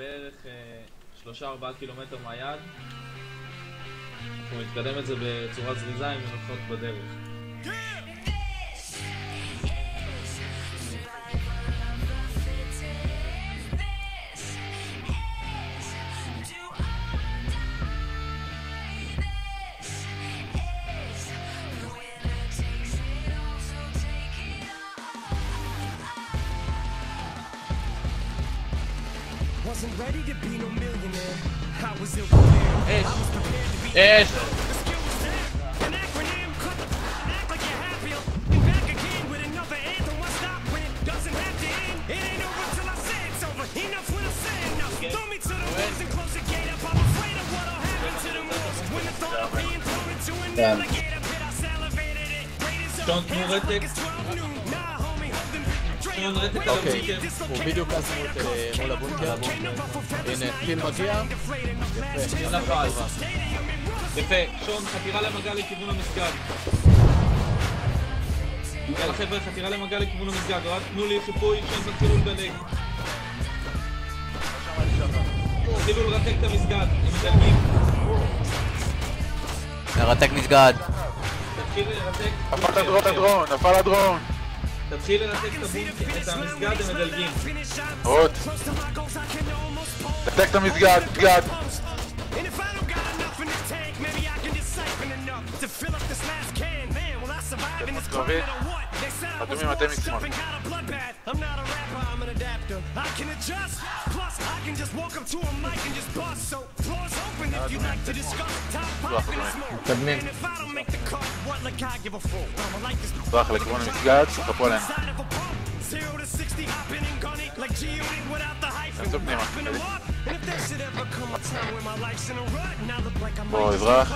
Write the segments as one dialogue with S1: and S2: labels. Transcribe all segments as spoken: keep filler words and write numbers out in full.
S1: בערך שלושה ארבעה קילומטר מהיד. אנחנו נתקדם את זה בצורה זריזה עם מנוחות בדרך.
S2: Wasn't ready to be no millionaire. I was ill prepared. I was prepared to be.
S1: Yes.
S2: The skill was there. An acronym. Cut the act like you're happy. And back again with another anthem. Why stop when it doesn't have to end? It ain't over till I say it's over. Enough when I say enough. Throw me to the walls and close the gate up. I'm afraid of what'll happen to the walls. When the thought of being thrown into an alligator pit, I salivated it.
S1: Don't move it.
S3: אוקיי, הוא בדיוק עשינו את מול הבונקר. הנה, טיל מגיע. יפה.
S1: נפל. יפה. שון, חתירה למגע לכיוון המסגד. יאללה חבר'ה, חתירה למגע לכיוון המסגד. רק תנו לי חיפוי שהם תתחילו לדלג. תתחילו לרתק את המסגד. הם מדלגים.
S3: נרתק מסגד.
S1: תתחיל לרתק.
S4: נפל הדרון, נפל הדרון.
S1: תתחיל לרתק את המסגד, הם מדלגים.
S4: עוד. תתק את המסגד, מסגד. תתק קרבי. חתומים אתם משמאל.
S3: מתקדמים.
S4: ברח לכיוון המסגד, שחפו עלינו. תנסו פנימה. בואו, אזרח.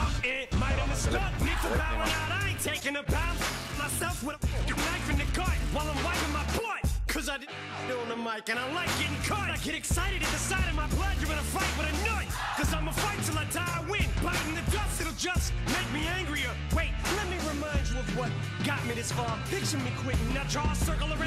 S4: Cause I didn't on the mic and I like getting caught. I get excited at the sight of my blood. You're in a fight with a nut. Cause I'ma fight till I die, I win. Biting the dust, it'll just make me angrier. Wait, let me remind you of what got me this far. Picture me quitting, now draw a circle around.